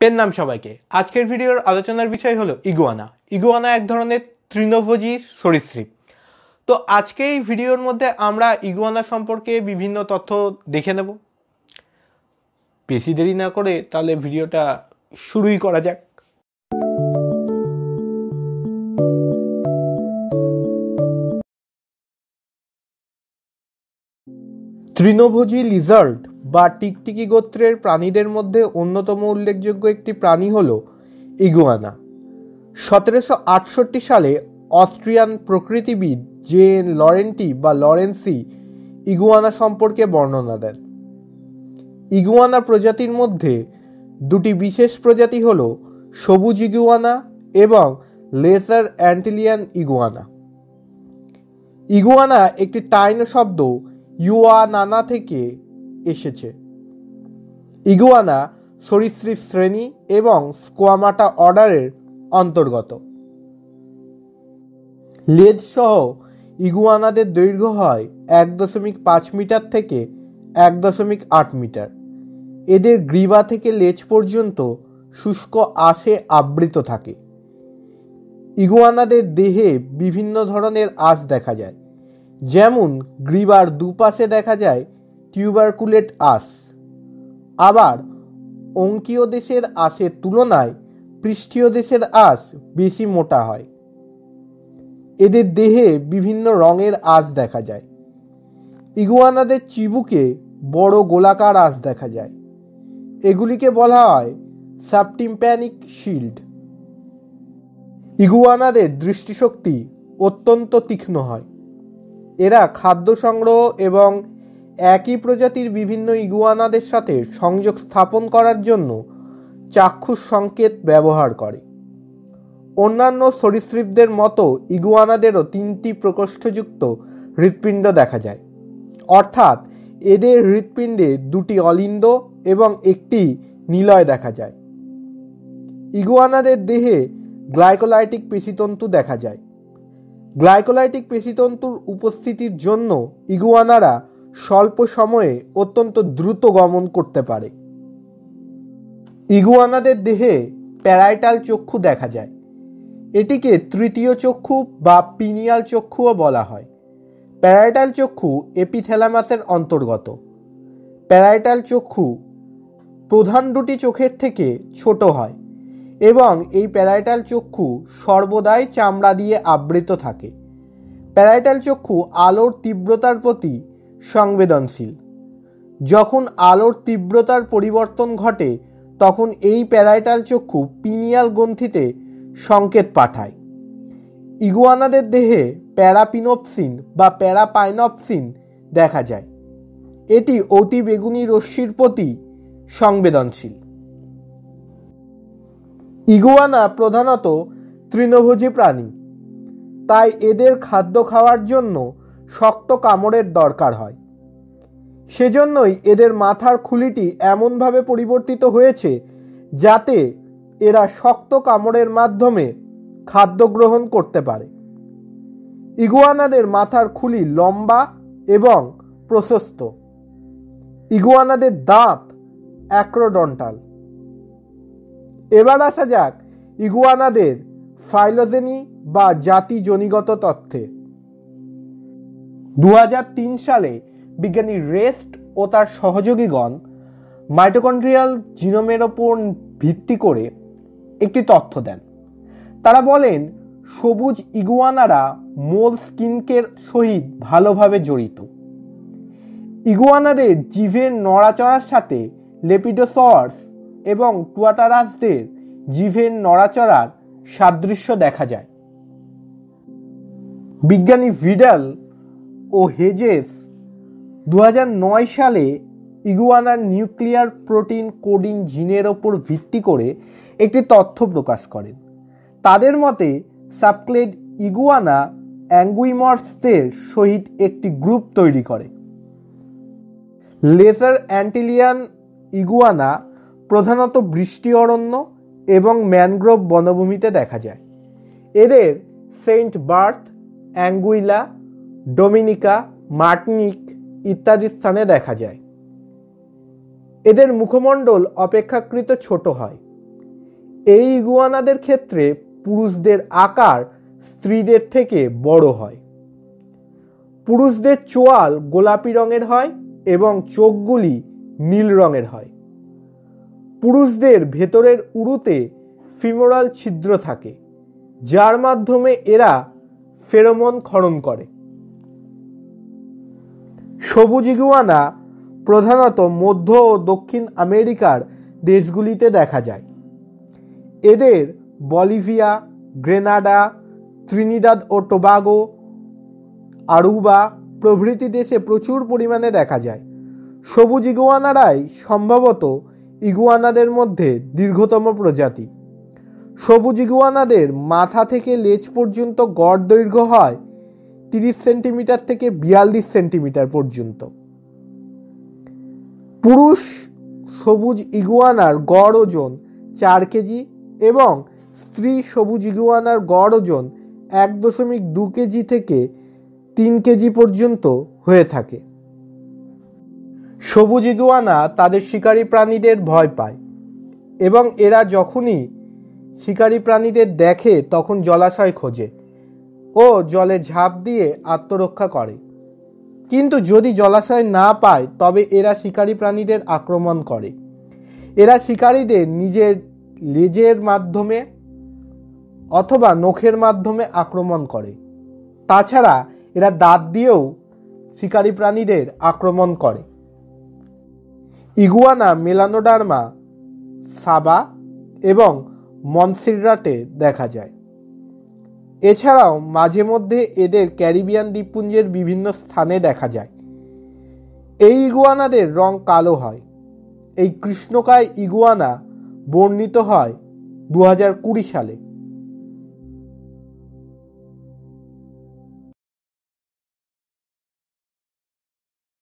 Pen নাম সবাইকে। আজকের ভিডিওর আলোচনার বিষয় হলো ইগুয়ানা। ইগুয়ানা এক ধরনের তৃণভোজী সরীসৃপ। তো আজকে এই ভিডিওর মধ্যে আমরা ইগুয়ানা সম্পর্কে বিভিন্ন তথ্য দেখে নেব। বেশি দেরি না করে তাহলে ভিডিওটা শুরুই করা যাক। তৃণভোজী লিজার্ড বা টিকটিকি গোত্রের প্রাণীদের মধ্যে অন্যতম উল্লেখযোগ্য একটি প্রাণী হল ইগুয়ানা। 1768 সালে অস্ট্রিয়ান প্রকৃতিবিদ জেন লরেন্টি বা লরেন্সি ইগুয়ানা সম্পর্কে বর্ণনা দেন। ইগুয়ানা প্রজাতির মধ্যে দুটি বিশেষ প্রজাতি হল সবুজ ইগুয়ানা এবং লেসার অ্যান্টিলিয়ান ইগুয়ানা। ইগুয়ানা একটি টাইনো শব্দ ইউয়ানানা থেকে এসেছে। ইগুয়ানা সরীসৃপ শ্রেণী এবং স্কোয়ামাটা অর্ডারের অন্তর্গত। লেজ সহ ইগুয়ানাদের দৈর্ঘ্য হয় 1.5 মিটার থেকে 1.8 মিটার। এদের গ্রীবা থেকে লেজ পর্যন্ত শুষ্ক আঁশে আবৃত থাকে। ইগুয়ানাদের দেহে বিভিন্ন ধরনের আঁশ দেখা যায়, যেমন গ্রীবার দুপাশে দেখা যায় টিউবারকুলেট আঁশ। আবার অঙ্কীয় দেশের আঁশের তুলনায় পৃষ্ঠীয় দেশের আঁশ বেশি মোটা হয়। এদের দেহে বিভিন্ন রঙের আঁশ দেখা যায়। ইগুয়ানাদের চিবুকে বড় গোলাকার আঁশ দেখা যায়। এগুলিকে বলা হয় সাবটিম্প্যানিক শিল্ড। ইগুয়ানাদের দৃষ্টিশক্তি অত্যন্ত তীক্ষ্ণ হয়। এরা খাদ্য সংগ্রহ এবং একই প্রজাতির বিভিন্ন ইগুয়ানাদের সাথে সংযোগ স্থাপন করার জন্য চাক্ষুষ সংকেত ব্যবহার করে। অন্যান্য সরীসৃপদের মতো ইগুয়ানাদেরও 3টি প্রকোষ্ঠযুক্ত হৃৎপিণ্ড দেখা যায়, অর্থাৎ এদের হৃৎপিণ্ডে 2টি অলিন্দ এবং একটি নিলয় দেখা যায়। ইগুয়ানাদের দেহে গ্লাইকোলাইটিক পেশিতন্তু দেখা যায়। গ্লাইকোলাইটিক পেশিতন্তুর উপস্থিতির জন্য ইগুয়ানারা স্বল্প সময়ে অত্যন্ত দ্রুত গমন করতে পারে। ইগুয়ানাদের দেহে প্যারাইটাল চক্ষু দেখা যায়। এটিকে তৃতীয় চক্ষু বা পিনিয়াল চক্ষুও বলা হয়। প্যারাইটাল চক্ষু এপিথ্যালামাসের অন্তর্গত। প্যারাইটাল চক্ষু প্রধান দুটি চোখের থেকে ছোট হয় এবং এই প্যারাইটাল চক্ষু সর্বদাই চামড়া দিয়ে আবৃত থাকে। প্যারাইটাল চক্ষু আলোর তীব্রতার প্রতি সংবেদনশীল। যখন আলোর তীব্রতার পরিবর্তন ঘটে তখন এই প্যারাইটাল চক্ষু পিনিয়াল গ্রন্থিতে সংকেত পাঠায়। ইগুয়ানাদের দেহে প্যারাপিনোপসিন বা প্যারাপাইনপসিন দেখা যায়। এটি অতি বেগুনি রশ্মির প্রতি সংবেদনশীল। ইগুয়ানা প্রধানত তৃণভোজী প্রাণী, তাই এদের খাদ্য খাওয়ার জন্য শক্ত কামড়ের দরকার হয়। সেজন্যই এদের মাথার খুলিটি এমনভাবে পরিবর্তিত হয়েছে যাতে এরা শক্ত কামড়ের মাধ্যমে খাদ্য গ্রহণ করতে পারে। ইগুয়ানাদের মাথার খুলি লম্বা এবং প্রশস্ত। ইগুয়ানাদের দাঁত অ্যাক্রোডন্টাল। এবার আসা যাক ইগুয়ানাদের ফাইলোজেনি বা জাতি জনিগত তথ্যে। 2003 সালে বিজ্ঞানী রেস্ট ও তার সহযোগীগণ মাইটোকন্ড্রিয়াল জিনোমের ওপর ভিত্তি করে একটি তথ্য দেন। তারা বলেন সবুজ ইগুয়ানারা মোলস্কিনকের সহিত ভালোভাবে জড়িত। ইগুয়ানাদের জিভের নড়াচড়ার সাথে লেপিডোসর্স এবং টুয়াটারাসদের জিভের নড়াচড়ার সাদৃশ্য দেখা যায়। বিজ্ঞানী ভিডাল ও হেজেস 2009 সালে ইগুয়ানার নিউক্লিয়ার প্রোটিন কোডিং জিনের ওপর ভিত্তি করে একটি তথ্য প্রকাশ করেন। তাদের মতে সাবক্লেড ইগুয়ানা অ্যাঙ্গুইমর্সদের সহিত একটি গ্রুপ তৈরি করে। লেসার অ্যান্টিলিয়ান ইগুয়ানা প্রধানত বৃষ্টি অরণ্য এবং ম্যানগ্রোভ বনভূমিতে দেখা যায়। এদের saint Barth, Anguilla, Dominica, Martinique ইত্যাদি স্থানে দেখা যায়। এদের মুখমণ্ডল অপেক্ষাকৃত ছোট হয়। এই ইগুয়ানাদের ক্ষেত্রে পুরুষদের আকার স্ত্রীদের থেকে বড় হয়। পুরুষদের চোয়াল গোলাপি রঙের হয় এবং চোখগুলি নীল রঙের হয়। পুরুষদের ভেতরের উরুতে ফিমোরাল ছিদ্র থাকে, যার মাধ্যমে এরা ফেরোমন ক্ষরণ করে। সবুজ ইগুয়ানা প্রধানত মধ্য ও দক্ষিণ আমেরিকার দেশগুলিতে দেখা যায়। এদের বলিভিয়া, গ্রেনাডা, ত্রিনিদাদ ও টোবাগো, আরুবা প্রভৃতি দেশে প্রচুর পরিমাণে দেখা যায়। সবুজ ইগুয়ানারাই সম্ভবত ইগুয়ানাদের মধ্যে দীর্ঘতম প্রজাতি। সবুজ ইগুয়ানাদের মাথা থেকে লেজ পর্যন্ত গড় দৈর্ঘ্য হয় 30 সেন্টিমিটার থেকে 42 সেন্টিমিটার পর্যন্ত। পুরুষ সবুজ ইগুয়ানার গড় ওজন 4 কেজি এবং স্ত্রী সবুজ ইগুয়ানার গড় ওজন 1.2 কেজি থেকে 3 কেজি পর্যন্ত হয়ে থাকে। সবুজ ইগুয়ানা তাদের শিকারী প্রাণীদের ভয় পায় এবং এরা যখনই শিকারী প্রাণীদের দেখে তখন জলাশয় খোঁজে ও জলে ঝাঁপ দিয়ে আত্মরক্ষা করে। কিন্তু যদি জলাশয় না পায় তবে এরা শিকারী প্রাণীদের আক্রমণ করে। এরা শিকারীদের নিজের লেজের মাধ্যমে অথবা নখের মাধ্যমে আক্রমণ করে। তাছাড়া এরা দাঁত দিয়েও শিকারী প্রাণীদের আক্রমণ করে। ইগুয়ানা মেলানোডার্মা, সাবা এবং মনসেররাটে দেখা যায়। এছাড়াও মাঝে মধ্যে এদের ক্যারিবিয়ান দ্বীপপুঞ্জের বিভিন্ন স্থানে দেখা যায়। এই ইগুয়ানাদের রং কালো হয়। এই কৃষ্ণকায় ইগুয়ানা বর্ণিত হয় 2020 সালে।